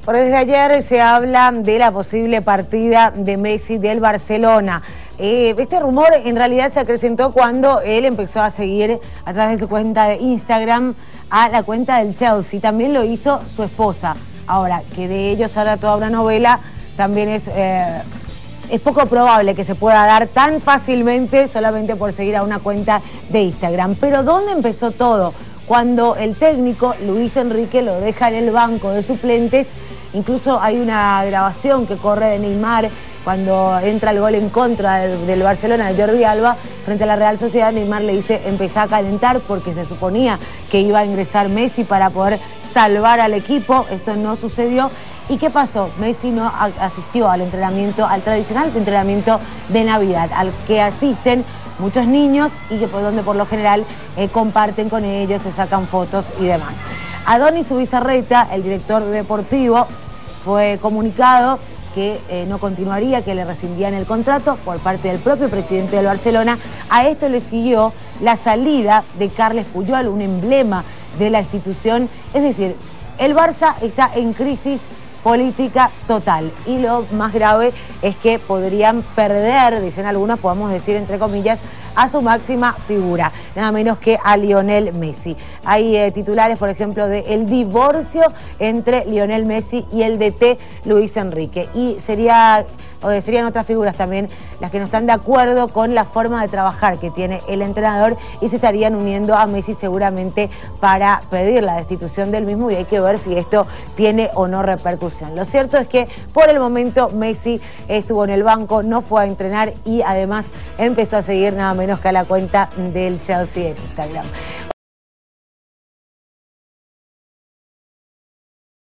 Por desde ayer se habla de la posible partida de Messi del Barcelona. Este rumor en realidad se acrecentó cuando él empezó a seguir a través de su cuenta de Instagram a la cuenta del Chelsea. También lo hizo su esposa. Ahora, que de ellos salga toda una novela, también es poco probable que se pueda dar tan fácilmente solamente por seguir a una cuenta de Instagram. Pero ¿dónde empezó todo? Cuando el técnico Luis Enrique lo deja en el banco de suplentes. Incluso hay una grabación que corre de Neymar cuando entra el gol en contra del Barcelona de Jordi Alba frente a la Real Sociedad. Neymar le dice empezá a calentar porque se suponía que iba a ingresar Messi para poder salvar al equipo. Esto no sucedió. ¿Y qué pasó? Messi no asistió al entrenamiento, al tradicional entrenamiento de Navidad, al que asisten muchos niños y que donde por lo general comparten con ellos, se sacan fotos y demás. Adonis Zubizarreta, el director deportivo, fue comunicado que no continuaría, que le rescindían el contrato por parte del propio presidente del Barcelona. A esto le siguió la salida de Carles Puyol, un emblema de la institución. Es decir, el Barça está en crisis política total y lo más grave es que podrían perder, dicen algunos, podemos decir entre comillas, a su máxima figura, nada menos que a Lionel Messi. Hay titulares, por ejemplo, de el divorcio entre Lionel Messi y el DT Luis Enrique. Y serían otras figuras también las que no están de acuerdo con la forma de trabajar que tiene el entrenador y se estarían uniendo a Messi seguramente para pedir la destitución del mismo, y hay que ver si esto tiene o no repercusión. Lo cierto es que por el momento Messi estuvo en el banco, no fue a entrenar y además empezó a seguir nada menos que a la cuenta del Chelsea en Instagram.